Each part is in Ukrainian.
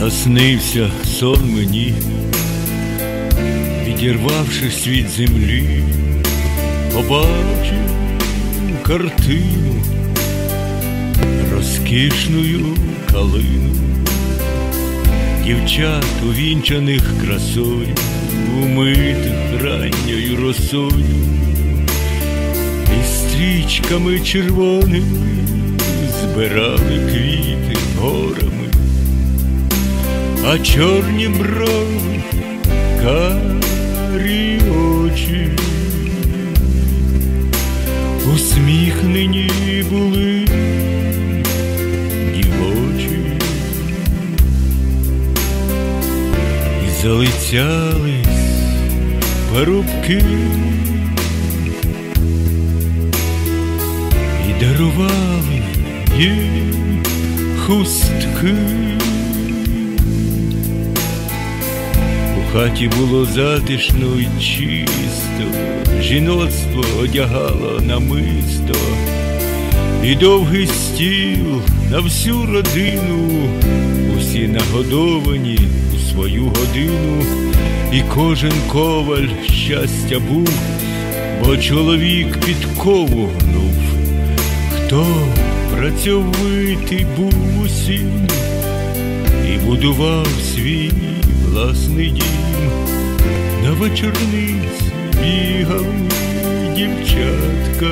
Наснився сон мені, відірвавшись від землі, побачив картину, розкішною калину, дівчат, увінчаних красою, умитих ранньою росою, і стрічками червоними збирали квіти горами. А чорні брови, карі очі усміхнені були дівочі, і залицялись парубки, і дарували їй хустки. У хаті було затишно й чисто, жіноцтво одягало намисто, і довгий стіл на всю родину, усі нагодовані у свою годину, і кожен коваль щастя був, бо чоловік підкову гнув. Хто працьовитий був усім і будував свій власний дім, на вечорниць бігали дівчатка,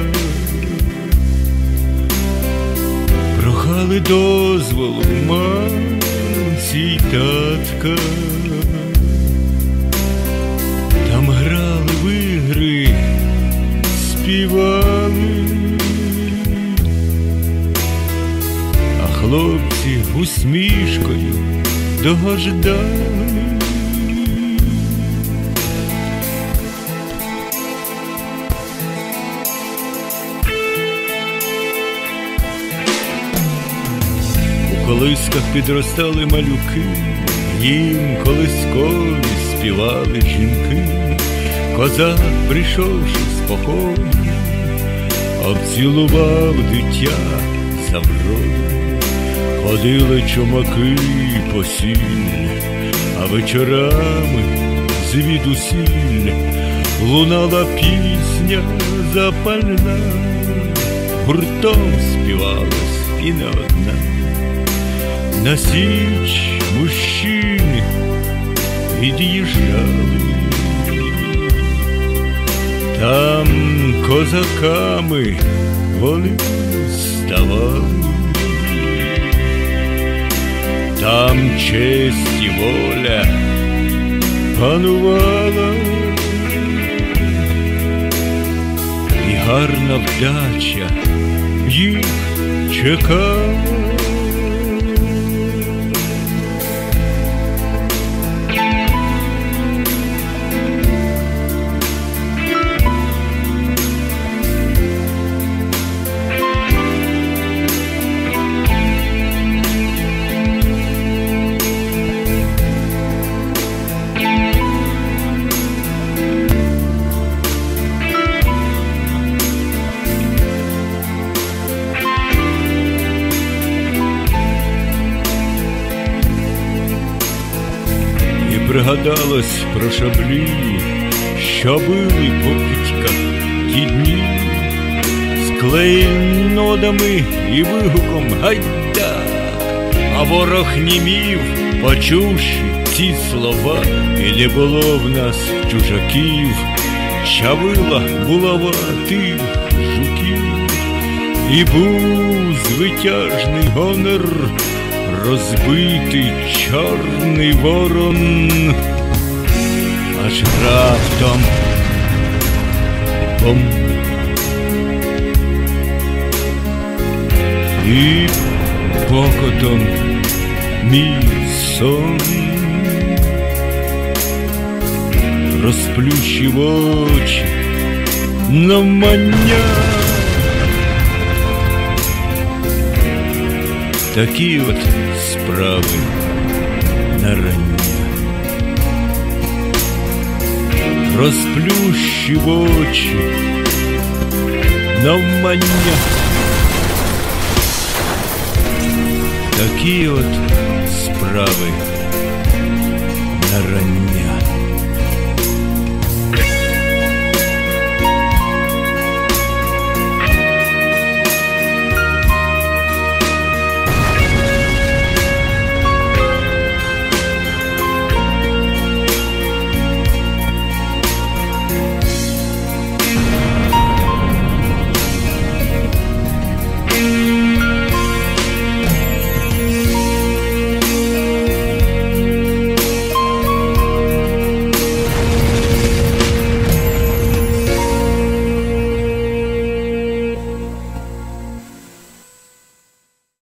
прохали дозволу мамці й татка, там грали в ігри, співали, а хлопці усмішкою догождали. У колисках підростали малюки, їм колискові співали жінки. Козак, прийшовши з походу, обцілував дитя за вроду. Ходили чумаки по сіль, а вечорами звідусіль лунала пісня запальна, гуртом співалась і не одна. На січ мужчини від'їжджали, там козаками вони ставали. Там честь і воля панувала, і гарна вдача їх чекала. Пригадалось про шаблі, що били по кутьках ті дні, з клейнодами і вигуком гайда, а ворог німів, почувши ці слова, і не було в нас чужаків, чавила булава тих жуків, і був звитяжний гонор, розбитий Чорний Ворон, аж раптом бом, і покотом мій сон розплющив очі навмання. Такі от справи на рання. Розплющив очі навмання. Такі от справи нарання.